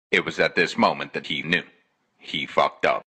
It was at this moment that he knew. He fucked up.